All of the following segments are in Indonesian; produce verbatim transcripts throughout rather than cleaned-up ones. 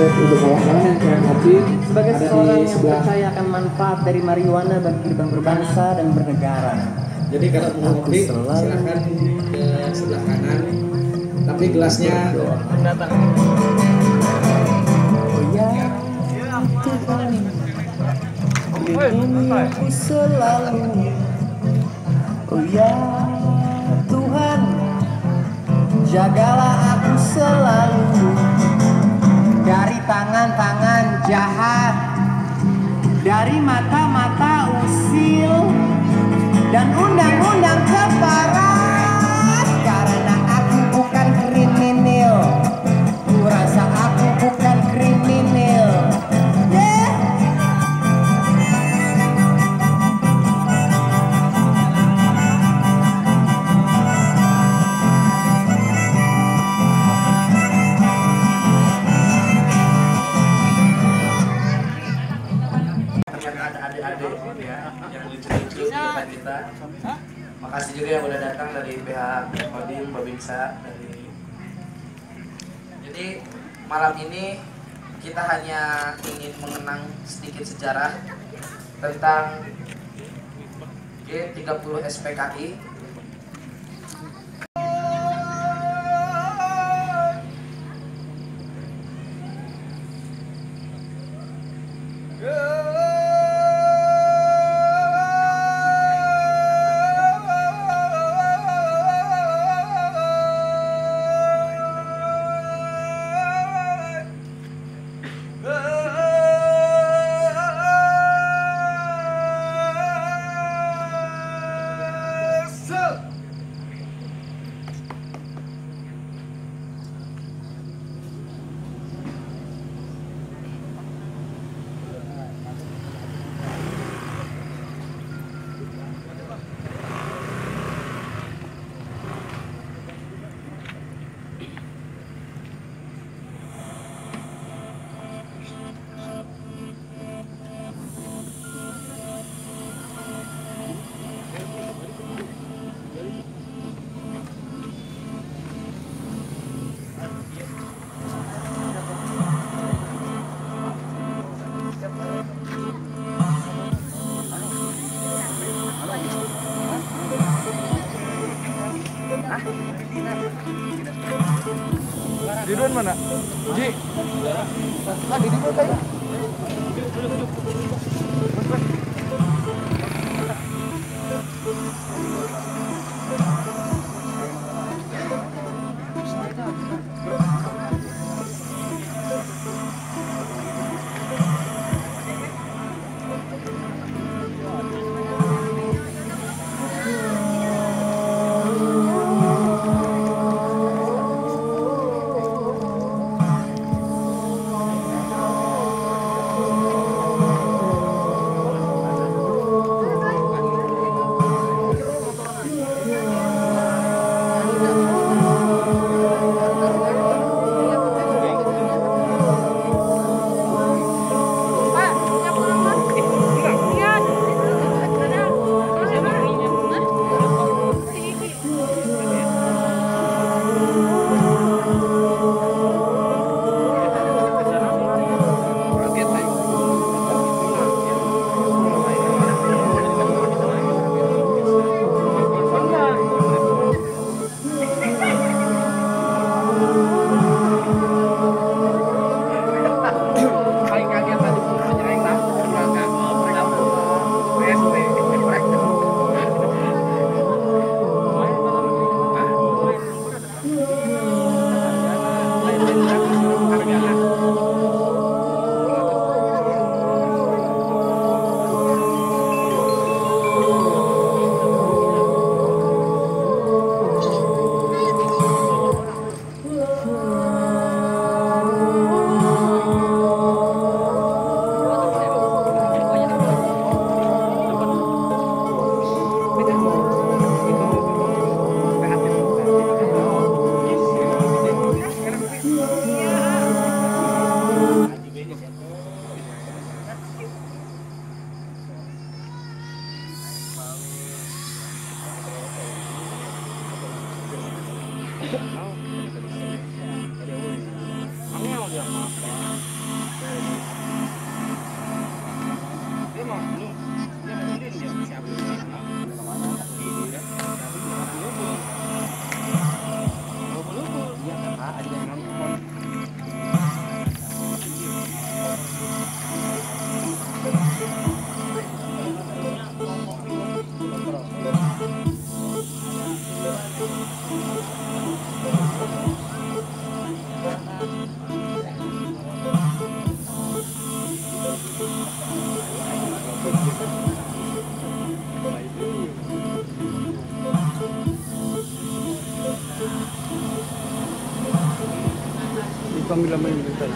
siap untuk kawan-kawan yang keren kopi. Sebagai ada seorang di yang sebelah. percaya akan manfaat dari marijuana bagi kehidupan berbangsa dan bernegara. Jadi kalau mau Aku kopi selalu silahkan ke sebelah kanan. Tapi gelasnya mendatang. Oh ya, Tuhan, lindungi aku selalu. Oh ya, Tuhan, jagalah aku selalu dari tangan-tangan jahat, dari mata-mata usil dan undang-undang keparat. Karena aku bukan kriminal, ku rasa aku bukan kriminal. Yeah. Ternyata ada adik-adik ya yang lucu-lucu di depan kita. Makasih juga yang udah datang dari pihak Kodim, Babinsa dari. Jadi malam ini kita hanya ingin mengenang sedikit sejarah tentang G tiga puluh S P K I. Didun mana? Ji. Ah, di mana kayu? Dipanggil sama yang kita.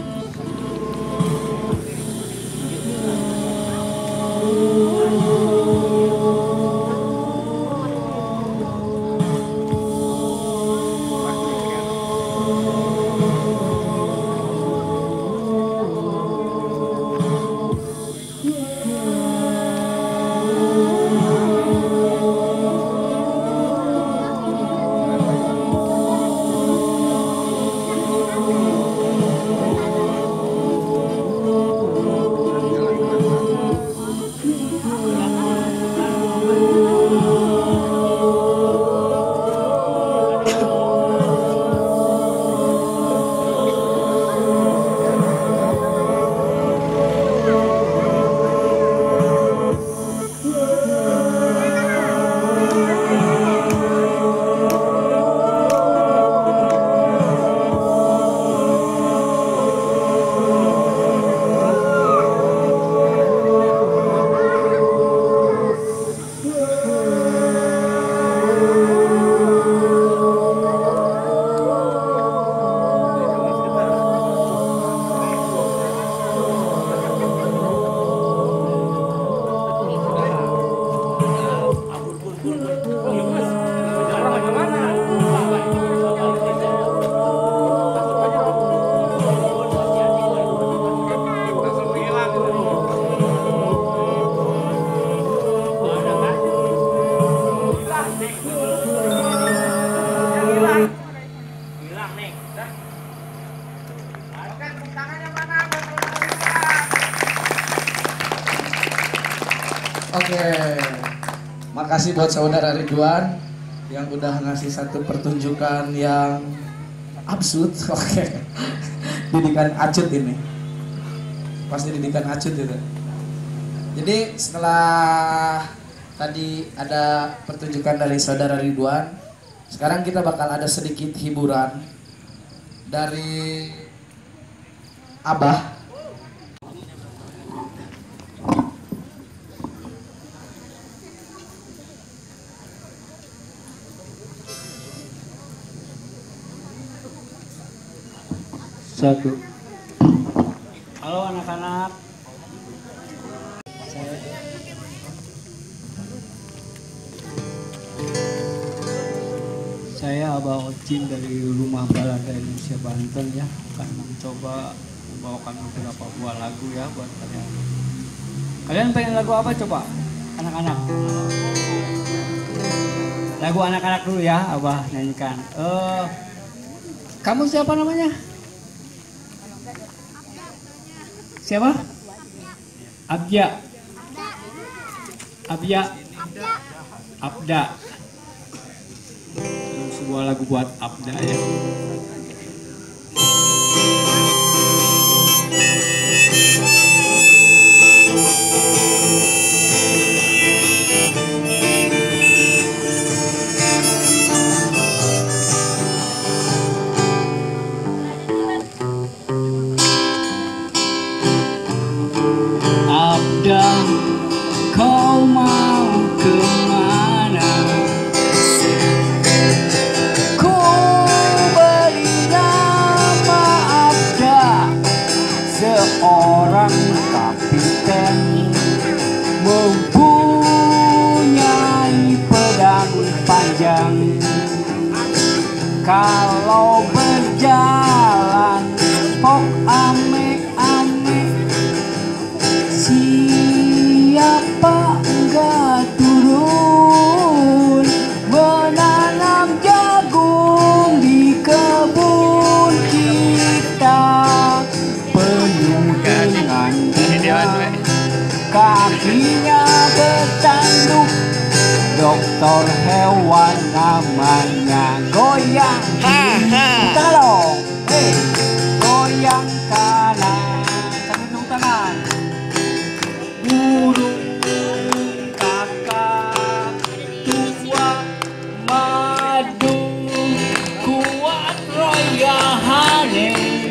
Oke, makasih buat saudara Ridwan yang udah ngasih satu pertunjukan yang absurd. Oke, didikan acut ini, pasti didikan acut itu. Jadi setelah tadi ada pertunjukan dari saudara Ridwan, sekarang kita bakal ada sedikit hiburan dari Abah. Satu. Halo anak-anak. Saya, saya Abah Ocin dari Rumah Balada Indonesia Banten ya, akan mencoba membawakan beberapa buah lagu ya buat kalian. Kalian pengen lagu apa coba? Anak-anak. Lagu anak-anak dulu ya, Abah nyanyikan. Uh, kamu siapa namanya? Siapa? Abja. Abja. Abda. Sebuah lagu buat Abda ya. Abda, kau mau kemana? Ku beri nama Abda, seorang kapiten mempunyai pedang panjang. Kalau berjalan pok ame-ame, siapa enggak turun menanam jagung di kebun kita, penuh namanya goyang kiri. Kalau hey, goyang kanan sambil tung tangan. Burung kakak tua madu kuat roya hane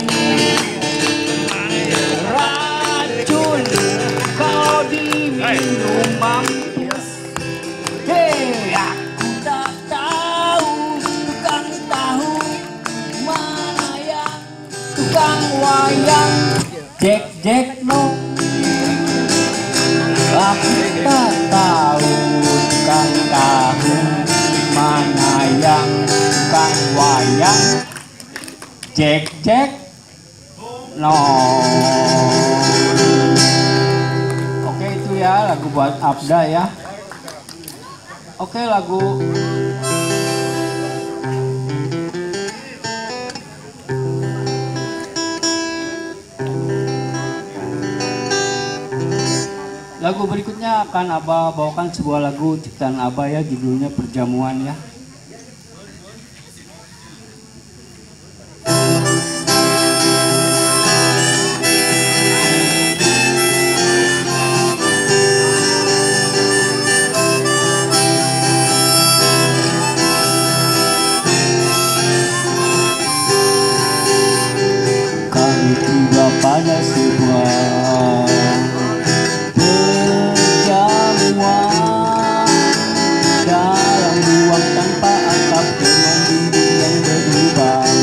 racun kau diminum mampus. Hei, aku tak tahu tukang tahu mana yang tukang wayang. Jek jek no, aku tak tahu tukang tahu mana yang tukang wayang. Jek jek no. Oke, itu ya lagu buat Abda ya. Oke, lagu lagu berikutnya akan Abah bawakan sebuah lagu ciptaan Abah ya, judulnya Perjamuan ya. Kami tiba pada sebuah perjamuan dalam ruang tanpa atap dengan dinding yang berlubang.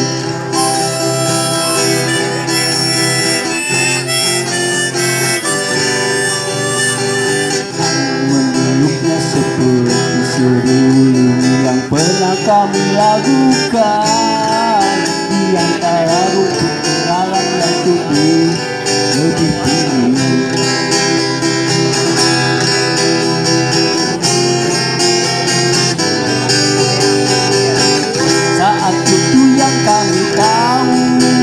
Memeluknya seperti seruling yang pernah kami lakukan di antara rumput kenalan yang tumbuh lebih tinggi. Saat itu yang kami tahu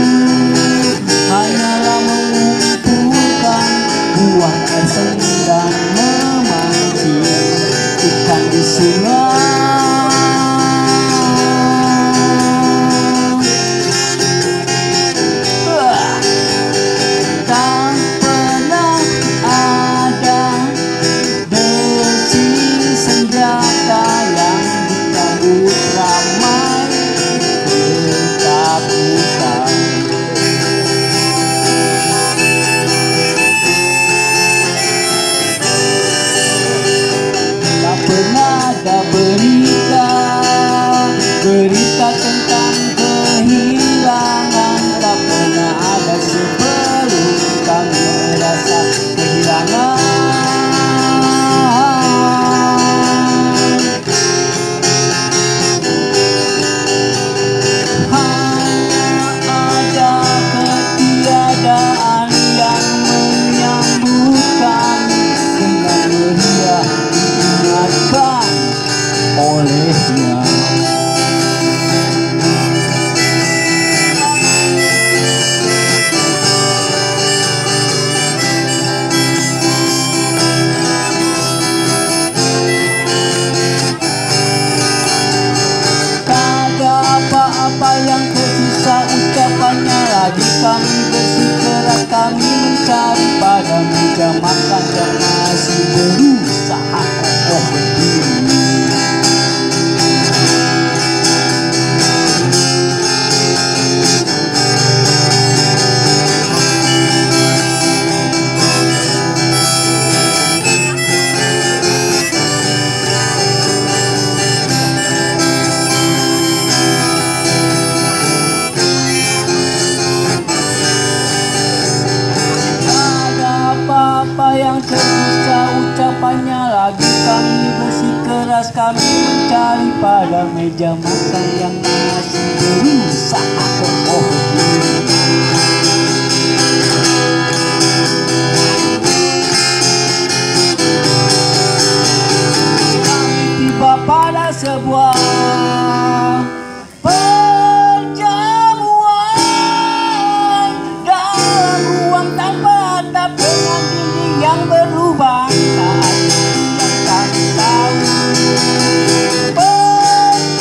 hanyalah mengumpulkan buah air seni dan memancing ikan di sungai. Tak pernah ada desi senjata yang disambut ramai ketakutan. Tak pernah ada berita berita tentang kehilangan. Tak pernah ada sebelum kami merasa kehilangan. Hanya ada ketiadaan yang menyambut kami dengan meriah diingatkan olehnya. Apa yang tersisa ucapannya lagi kami bersikeras kami mencari pada meja makan yang masih berusaha kokoh berdiri. Apa yang tersisa ucapannya lagi kami bersikeras kami mencari pada meja makan yang masih berusaha kokoh berdiri. Kami tiba pada sebuah perjamuan dalam ruang tanpa atap dengan dinding yang berlubang. Saat itu yang kami tahu perjamuan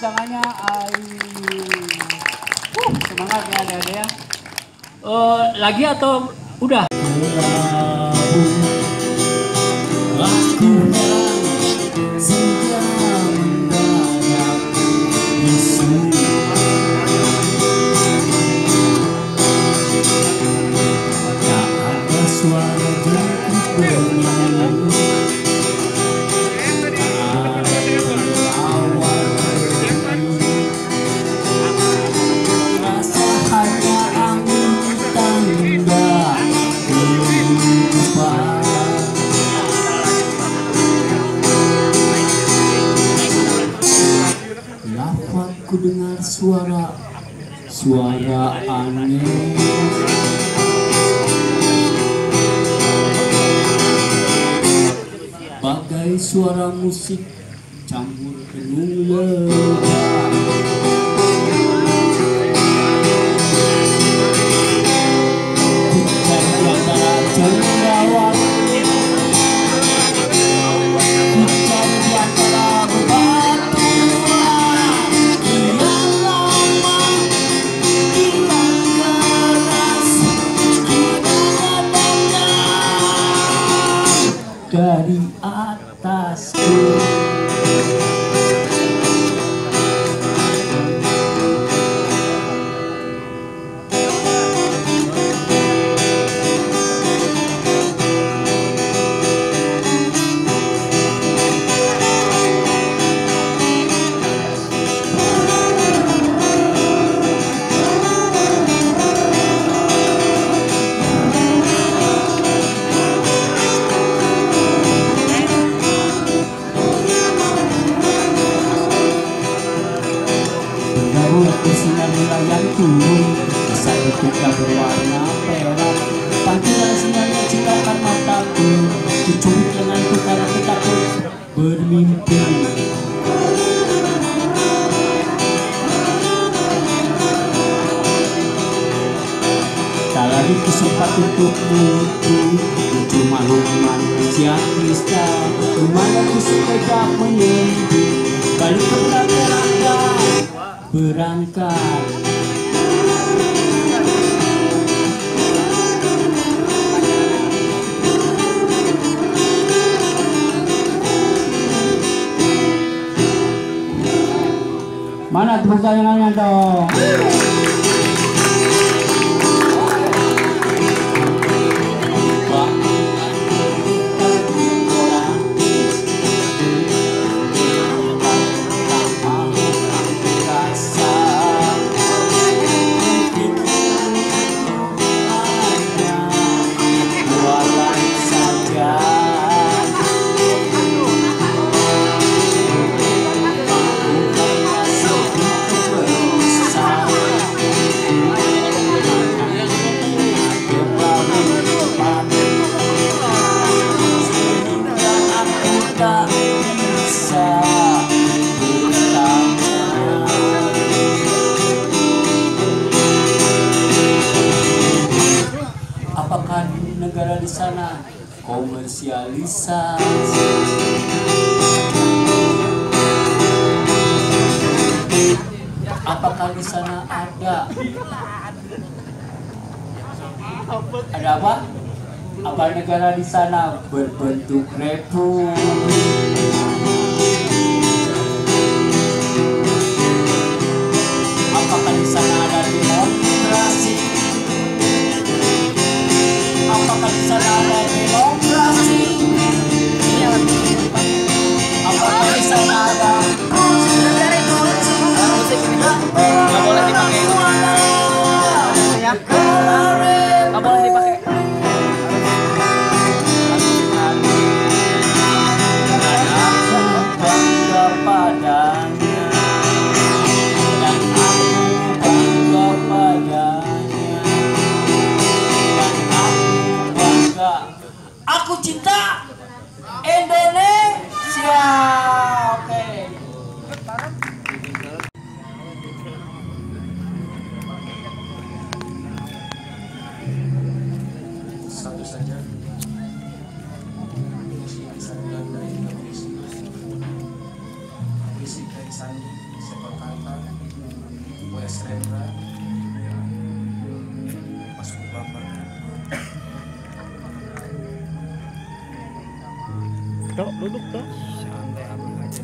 tangannya. Ay. Uh, semangat ya adik-adik ya. Uh, lagi atau udah? Ku dengar suara suara aneh, bagai suara musik campur dengung lebah. Bukan di antara cenderawat, bukan di antara dari atasku. Bersinar nelayan turun, satu tiga berwarna perak. Pantulan sinarnya citakan mataku, kucubit lenganku karena ketakut bermimpi. Tak lagi kusempat untuk menyentuh muncul makhluk manis yang nista. Kemana ku sepeda menyembuh, balik pernah berangkat berangkat. Mana tepuk tangannya dong? Apakah di negara di sana komersialisasi? Apakah di sana ada ada apa? Apa negara di sana berbentuk republik? Apakah di sana ada demokrasi? Apakah di sana ada demokrasi? Apakah di sana ada Nggak boleh dipakai. Nggak boleh dipakai. bangga padanya, dan aku bangga padanya, dan aku bangga. Aku cinta Indonesia. Oke. Satu saja. Puisi dari Sandi, puisi dari Sandi, siapa Hendra, Mas Bapak. Dok, duduk dok. Santai abang aja.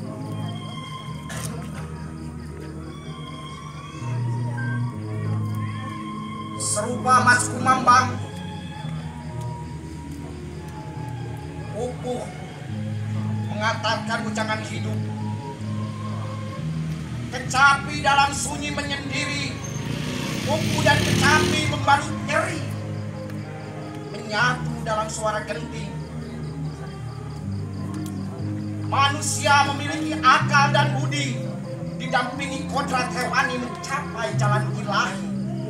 Serupa Mas Kumambang, Pupuh mengatakan ujangan hidup. Kecapi dalam sunyi menyendiri, Pupuh dan kecapi membalut nyeri, menyatu dalam suara genting. Manusia memiliki akal dan budi, didampingi kodrat hewani mencapai jalan ilahi.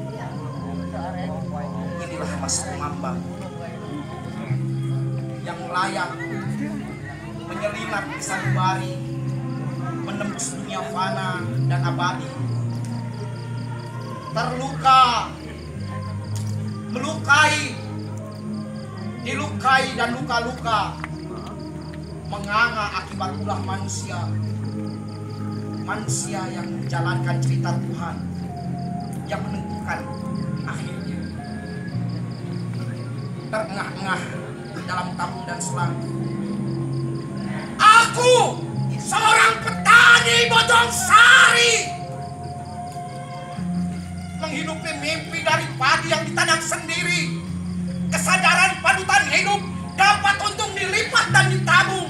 Inilah Mas Kumambang yang layak menyelinap di sanubari, menembus dunia fana dan abadi. Terluka, melukai, dilukai dan luka-luka, menganga akibat ulah manusia. Manusia yang menjalankan cerita Tuhan, yang menentukan akhirnya. Terengah-engah dalam tabung dan selang. Aku seorang petani Bojong Sari, menghidupi mimpi dari padi yang ditanam sendiri. Kesadaran padutan hidup dapat untung dilipat dan ditabung.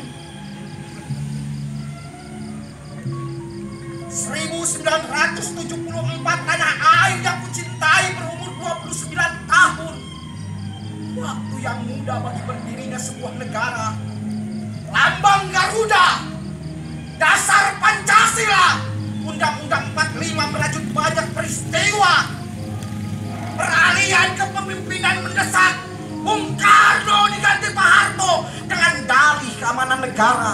seribu sembilan ratus tujuh puluh empat tanah air yang kucintai berumur dua puluh sembilan tahun. Waktu yang muda bagi berdirinya sebuah negara. Lambang Garuda, dasar Pancasila, Undang-Undang empat puluh lima merajut banyak peristiwa. Peralihan kepemimpinan mendesak, Bung Karno diganti Pak Harto dengan dalih keamanan negara.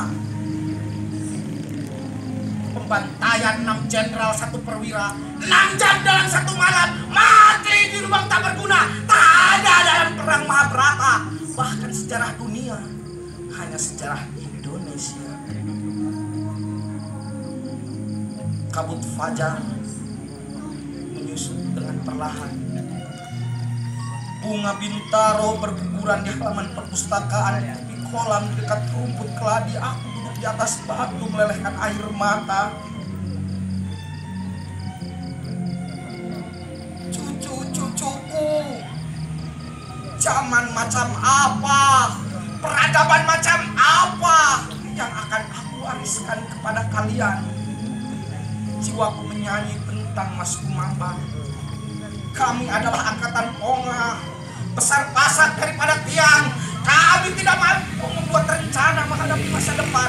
Pembantaian enam jenderal satu perwira, enam jam dalam satu malam, mati di lubang tak berguna, tak ada dalam perang Mahabharata. Bahkan sejarah dunia, hanya sejarah Indonesia. Kabut fajar menyusut dengan perlahan. Bunga bintaro berguguran di halaman perpustakaan. Di kolam di dekat rumput keladi, aku duduk di atas batu melelehkan air mata. Cucu-cucuku, zaman macam apa, peradaban macam apa yang akan aku wariskan kepada kalian? Jiwaku menyanyi tentang Mas Kumambang. Kami adalah angkatan Ponga, besar pasak daripada tiang. Kami tidak mampu membuat rencana menghadapi masa depan.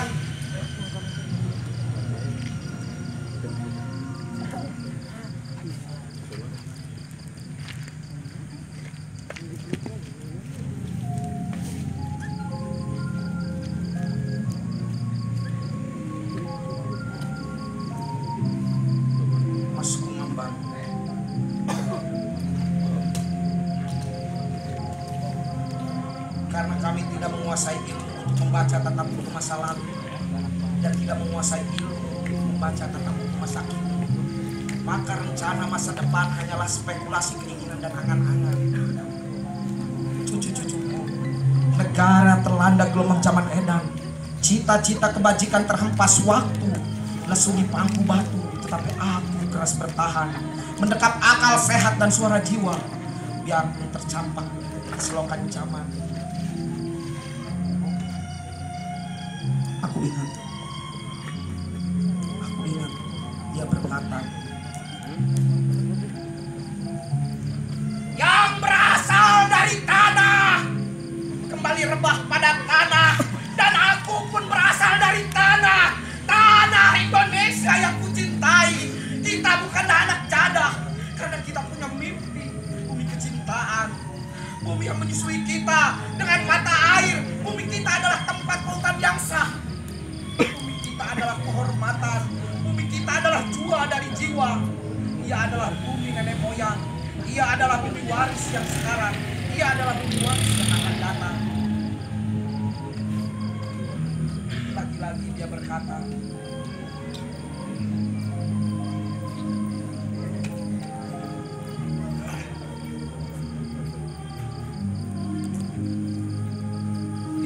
Mas Kumambang, karena kami tidak menguasai ilmu untuk membaca tata buku masa lalu dan tidak menguasai ilmu untuk membaca tata buku masa kini, maka rencana masa depan hanyalah spekulasi keinginan dan angan-angan. Cucu-cucuku, negara terlanda gelombang zaman edan, cita-cita kebajikan terhempas waktu, lesu di pangku batu, tetapi aku keras bertahan, mendekap akal sehat dan suara jiwa, biarpun tercampak selokan zaman. Aku ingat, aku ingat dia berkata, yang berasal dari tanah kembali rebah pada tanah, dan aku pun berasal dari tanah, tanah Indonesia yang kucintai. Kita bukanlah anak jadah, karena kita punya mimpi, bumi kecintaan, bumi yang menyusui kita dengan mata air. Bumi kita adalah tempat lautan yang sah. Bumi kita adalah kehormatan. Bumi kita adalah jua dari jiwa. Ia adalah bumi nenek moyang. Ia adalah bumi waris yang sekarang. Ia adalah bumi waris yang akan datang. Lagi-lagi dia berkata,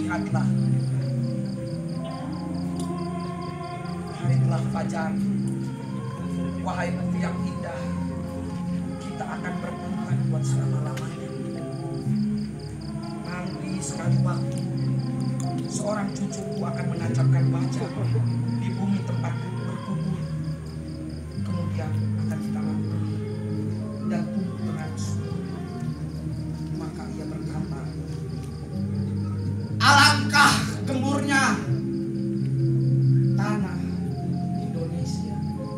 lihatlah, hari telah fajar. Wahai bumi yang indah, kita akan berpelukan buat selama-lamanya. Nanti sekali waktu, seorang cucuku akan menancapkan wajah di bumi tempatku berkubur. Kemudian akan kita lampuni dan tumbuh dengan subur. Maka ia berkata, alangkah gemburnya tanah Indonesia.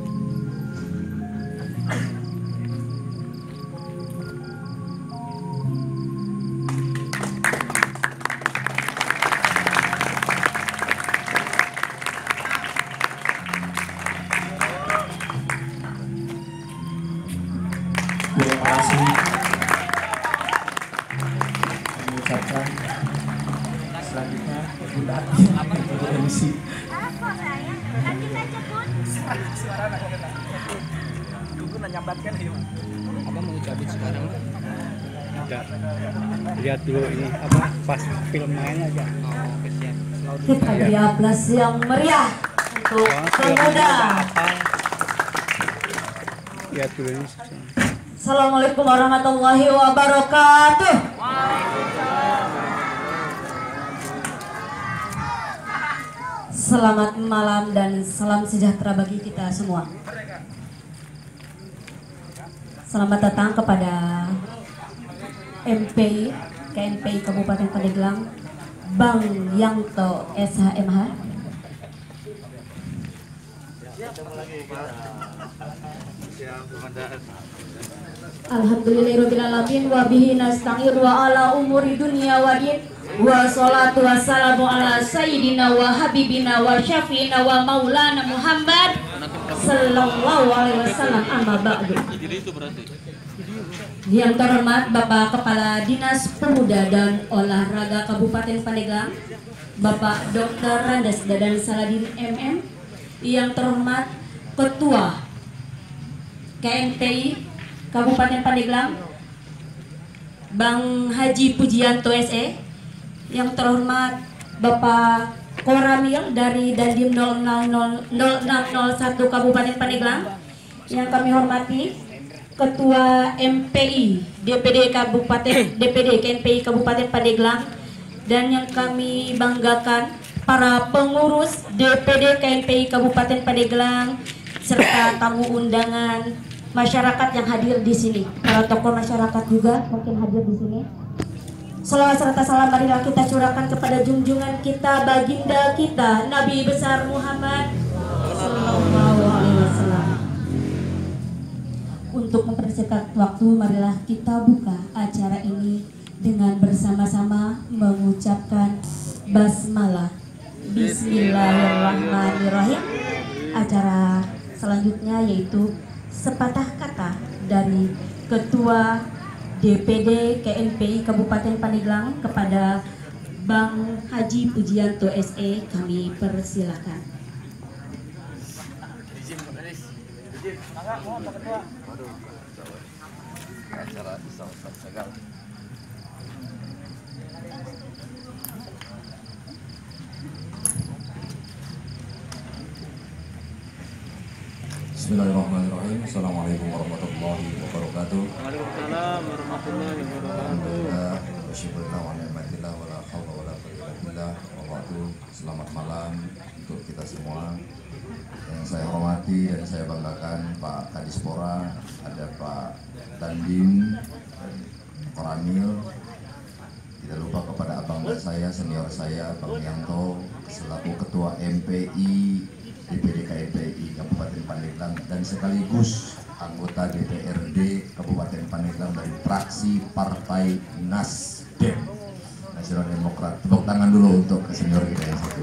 Terima kasih. Kami ucapkan selanjutnya Bunda Ati M C. Abang mau cabut sekarang? Enggak. Lihat dulu ini apa pas film main aja. Oh, siap. Kita beri aplaus yang meriah untuk pemuda. Lihat dulu ini. Assalamualaikum warahmatullahi wabarakatuh. Selamat malam dan salam sejahtera bagi kita semua. Selamat datang kepada M P I K N P I Kabupaten Pandeglang, Bang Yanto S H M H. Alhamdulillahirrahmanirrahim wa bihi nasta'in wa ala umuri dunia wa din wa salatu wassalamu ala sayyidina wa habibina wa syafi'ina wa maulana Muhammad sallallahu alaihi wasallam, amma ba'du. Yang terhormat Bapak Kepala Dinas Pemuda dan Olahraga Kabupaten Pandeglang, Bapak Doktor Randes Dadan Saladin M M. Yang terhormat Ketua K N P I Kabupaten Pandeglang, Bang Haji Pujianto S E. Yang terhormat Bapak Koramil dari Dandim nol nol enam nol satu Kabupaten Pandeglang. Yang kami hormati Ketua M P I D P D Kabupaten D P D K N P I Kabupaten Pandeglang, dan yang kami banggakan para pengurus D P D K N P I Kabupaten Pandeglang serta tamu undangan masyarakat yang hadir di sini. Para tokoh masyarakat juga mungkin hadir di sini. Salawat serta salam marilah kita curahkan kepada junjungan kita, baginda kita, Nabi besar Muhammad sallallahu alaihi wasallam. Untuk mempersingkat waktu, marilah kita buka acara ini dengan bersama-sama mengucapkan basmalah. Bismillahirrahmanirrahim. Acara selanjutnya yaitu sepatah kata dari Ketua D P D K N P I Kabupaten Pandeglang kepada Bang Haji Pujianto S E. Kami persilakan. Bismillahirrahmanirrahim. Assalamualaikum warahmatullahi wabarakatuh. Waalaikumsalam warahmatullahi wabarakatuh. Alhamdulillah, wasyukurillah wa ni'matillah wa la haula wa la quwwata illa billah. Wa ba'du. Selamat malam untuk kita semua. Yang saya hormati dan saya banggakan Pak Kadispora, ada Pak Dandim, Koramil. Tidak lupa kepada abang saya, senior saya, Bang Yanto, selaku Ketua M P I D P D K N P I Kabupaten Pandeglang dan sekaligus anggota D P R D Kabupaten Pandeglang dari fraksi Partai Nasdem Nasional Demokrat. Tepuk tangan dulu untuk senior kita yang satu.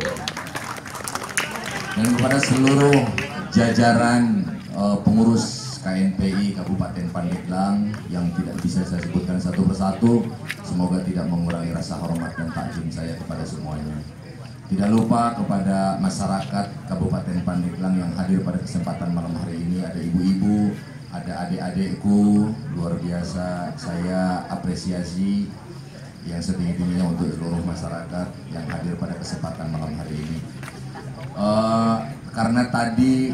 Dan kepada seluruh jajaran uh, pengurus K N P I Kabupaten Pandeglang yang tidak bisa saya sebutkan satu persatu, semoga tidak mengurangi rasa hormat dan takzim saya kepada semuanya. Tidak lupa kepada masyarakat Kabupaten Pandeglang yang hadir pada kesempatan malam hari ini. Ada ibu-ibu, ada adik-adikku, luar biasa. Saya apresiasi yang setinggi-tingginya untuk seluruh masyarakat yang hadir pada kesempatan malam hari ini. Uh, karena tadi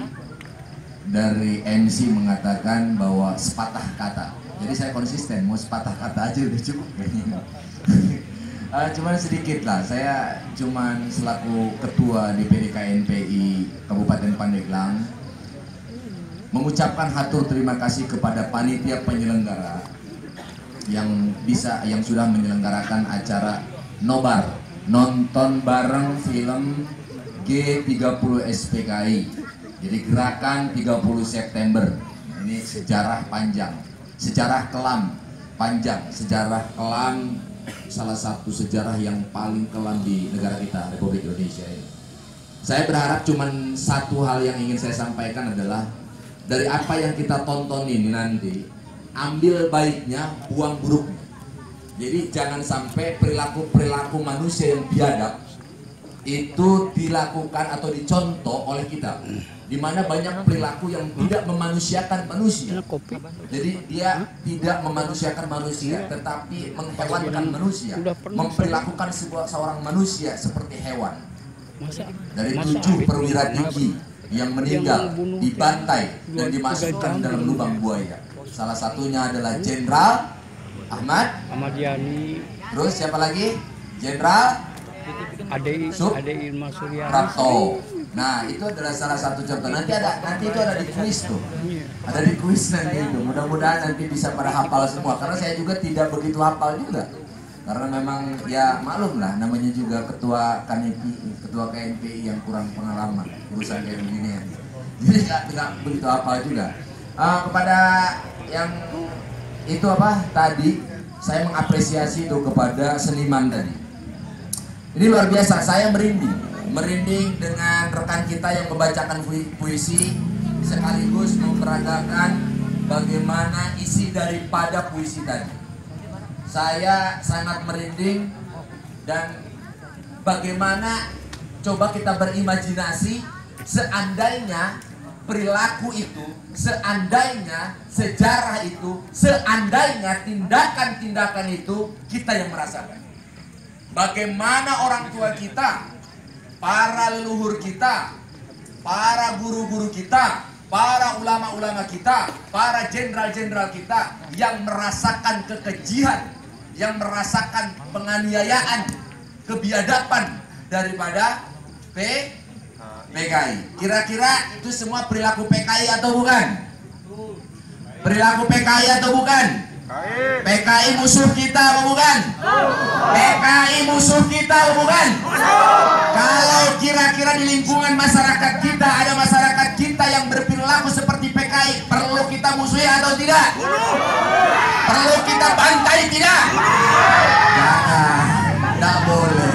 dari M C mengatakan bahwa sepatah kata, jadi saya konsisten, mau sepatah kata aja udah cukup kayaknya. Uh, cuman sedikit lah, saya cuman selaku ketua D P D K N P I Kabupaten Pandeglang mengucapkan hatur terima kasih kepada panitia penyelenggara yang bisa yang sudah menyelenggarakan acara Nobar, nonton bareng film G tiga puluh S P K I. Jadi gerakan tiga puluh September. Ini sejarah panjang, sejarah kelam panjang, sejarah kelam, salah satu sejarah yang paling kelam di negara kita, Republik Indonesia ini. Saya berharap cuman satu hal yang ingin saya sampaikan adalah dari apa yang kita tonton ini nanti, ambil baiknya, buang buruknya. Jadi jangan sampai perilaku-perilaku manusia yang biadab itu dilakukan atau dicontoh oleh kita, di mana banyak perilaku yang tidak memanusiakan manusia. Jadi dia tidak memanusiakan manusia, tetapi menghewankan manusia, memperlakukan sebuah seorang manusia seperti hewan. Dari tujuh perwira tinggi yang meninggal, dibantai dan dimasukkan dalam lubang buaya. Salah satunya adalah Jenderal Ahmad Ahmad Yani. Terus siapa lagi? Jenderal Ade Sub Ade Irma Suryani. Prapto. Nah, itu adalah salah satu contoh. Nanti ada nanti itu ada di kuis tuh. Ada di kuis nanti itu. Mudah-mudahan nanti bisa pada hafal semua. Karena saya juga tidak begitu hafal juga. Karena memang ya maklum lah, namanya juga ketua K N P I, ketua K N P I yang kurang pengalaman urusan kayak begini ya. Jadi tidak begitu hafal juga. Uh, kepada yang itu apa tadi, saya mengapresiasi itu kepada seniman tadi. Ini luar biasa, saya merinding, merinding dengan rekan kita yang membacakan puisi sekaligus memperagakan bagaimana isi daripada puisi tadi. Saya sangat merinding dan bagaimana coba kita berimajinasi seandainya perilaku itu, seandainya sejarah itu, seandainya tindakan-tindakan itu kita yang merasakan. Bagaimana orang tua kita, para leluhur kita, para guru-guru kita, para ulama-ulama kita, para jenderal-jenderal kita yang merasakan kekejian, yang merasakan penganiayaan, kebiadaban daripada P P K I. Kira-kira itu semua perilaku P K I atau bukan? Perilaku P K I atau bukan? P K I musuh kita atau bukan? P K I musuh kita atau bukan? Kalau kira-kira di lingkungan masyarakat kita ada masyarakat kita yang berperilaku seperti P K I, perlu kita musuhi atau tidak? Perlu kita bantai tidak? Jangan, tidak boleh.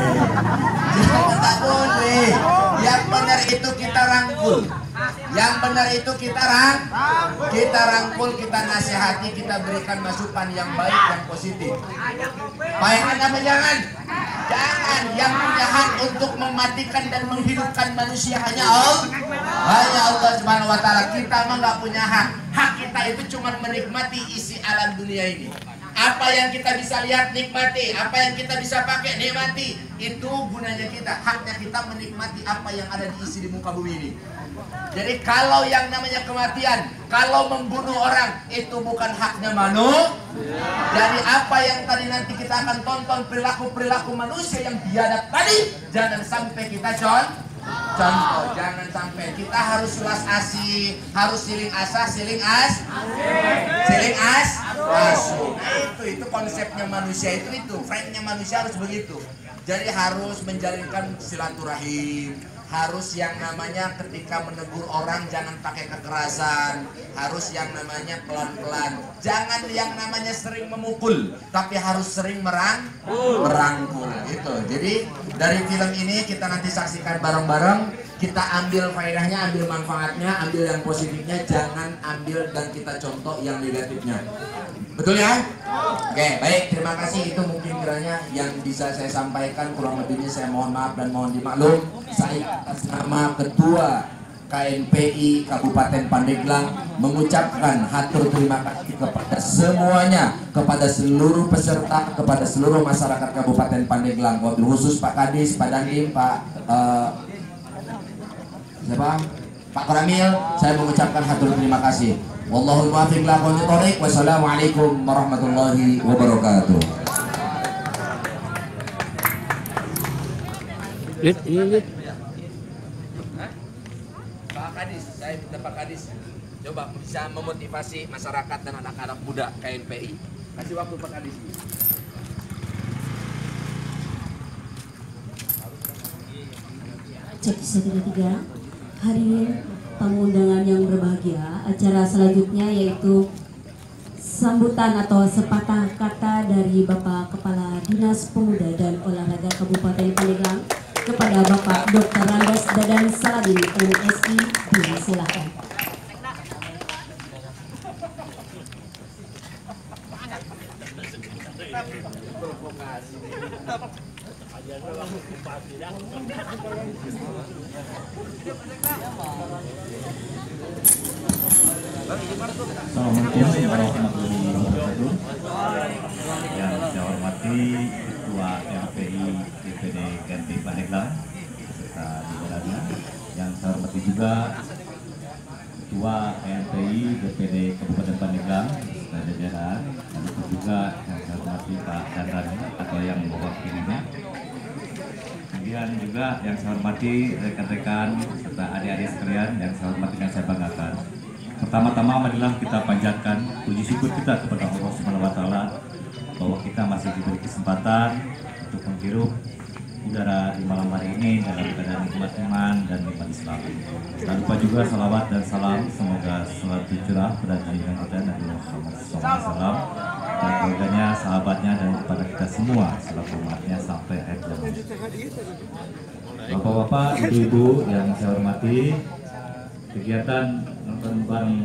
Tidak boleh. Yang benar itu kita rangkul. Yang benar itu kita rang, kita rangkul, kita nasihati, kita berikan masukan yang baik, yang positif. Baik apa jangan? Jangan. Yang punya hak untuk mematikan dan menghidupkan manusia hanya Allah. Hanya Allah Subhanahu Wa Taala. Kita mah nggak punya hak. Hak kita itu cuma menikmati isi alam dunia ini. Apa yang kita bisa lihat nikmati, apa yang kita bisa pakai nikmati. Itu gunanya kita, haknya kita menikmati apa yang ada di isi di muka bumi ini. Jadi kalau yang namanya kematian, kalau membunuh orang, itu bukan haknya manusia. Jadi apa yang tadi nanti kita akan tonton, perilaku-perilaku manusia yang biadab tadi, jangan sampai kita contoh. Contoh, jangan sampai kita harus welas asih, harus siling asah, siling as, siling as, asuh. Nah, itu itu konsepnya manusia itu itu, friendnya manusia harus begitu. Jadi harus menjalinkan silaturahim, harus yang namanya ketika menegur orang jangan pakai kekerasan, harus yang namanya pelan-pelan, jangan yang namanya sering memukul, tapi harus sering merangkul, merangkul itu. Jadi dari film ini kita nanti saksikan bareng-bareng, kita ambil faedahnya, ambil manfaatnya, ambil yang positifnya, jangan ambil dan kita contoh yang negatifnya. Betul ya? Oke, baik, terima kasih. Itu mungkin kiranya yang bisa saya sampaikan. Kurang lebihnya saya mohon maaf dan mohon dimaklum. Saya atas nama Ketua K N P I Kabupaten Pandeglang mengucapkan hatur terima kasih kepada semuanya, kepada seluruh peserta, kepada seluruh masyarakat Kabupaten Pandeglang, wabil khusus Pak Kadis, Pak Dandim, Pak uh, siapa? Pak Koramil. Saya mengucapkan hatur terima kasih. Wallahul muwaffiq ila aqwamit thoriq. Wassalamualaikum warahmatullahi wabarakatuh. Lid, ini lid. Pak Kadis, saya minta Pak Kadis coba bisa memotivasi masyarakat dan anak-anak muda K N P I. Kasih waktu Pak Kadis. Cek satu tiga. Hadirin tamu undangan yang berbahagia, acara selanjutnya yaitu sambutan atau sepatah kata dari Bapak Kepala Dinas Pemuda dan Olahraga Kabupaten Pandeglang kepada Bapak Doktor Randes Dadan Saladin M S I. Silakan. Assalamualaikum warahmatullahi wabarakatuh. Yang saya hormati Ketua M P I D P D K N P I Pandeglang beserta jajarannya. Yang saya hormati juga Ketua M P I D P D Kabupaten Pandeglang beserta jajaran. Dan juga yang saya hormati Pak Dandran atau yang mewakilinya. Kemudian juga yang saya hormati rekan-rekan serta adik-adik sekalian yang saya hormati dan saya banggakan. Pertama-tama marilah kita panjatkan puji syukur kita kepada Allah Subhanahu wa taala bahwa kita masih diberi kesempatan untuk menghirup udara di malam hari ini dalam keadaan nikmat iman dan nikmat Islam. Tak lupa juga salawat dan salam semoga selalu tercurah pada junjungan kita Nabi Muhammad shallallahu alaihi wasallam dan keluarganya, sahabatnya dan kepada kita semua selaku umatnya sampai akhir zaman. Bapak-bapak, ibu-ibu yang saya hormati, kegiatan nonton bareng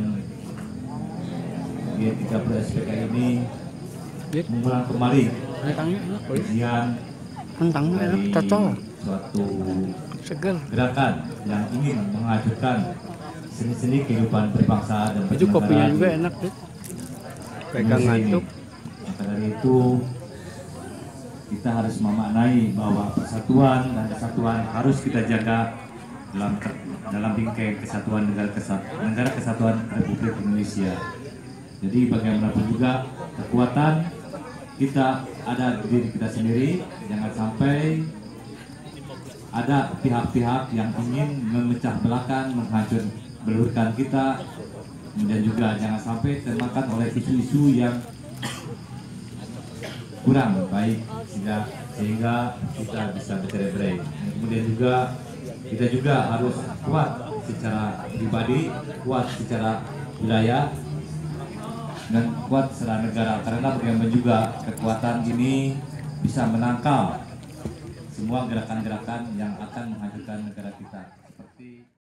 G tiga puluh S P K ini mengulang kembali ujian dari suatu gerakan yang ingin mengajukan seni-seni kehidupan berbangsa dan bernegara juga enak deh. Pegang ngantuk. Maka dari itu kita harus memaknai bahwa persatuan dan kesatuan harus kita jaga dalam dalam bingkai kesatuan negara kesatuan negara kesatuan Republik Indonesia. Jadi bagaimanapun juga kekuatan kita ada di diri kita sendiri, jangan sampai ada pihak-pihak yang ingin memecah belahkan, menghancur belurkan kita, dan juga jangan sampai termakan oleh isu-isu yang kurang baik sehingga sehingga kita bisa bercerai-berai. Kemudian juga kita juga harus kuat secara pribadi, kuat secara wilayah, dan kuat secara negara, karena bagaimana juga kekuatan ini bisa menangkal semua gerakan-gerakan yang akan menghancurkan negara kita seperti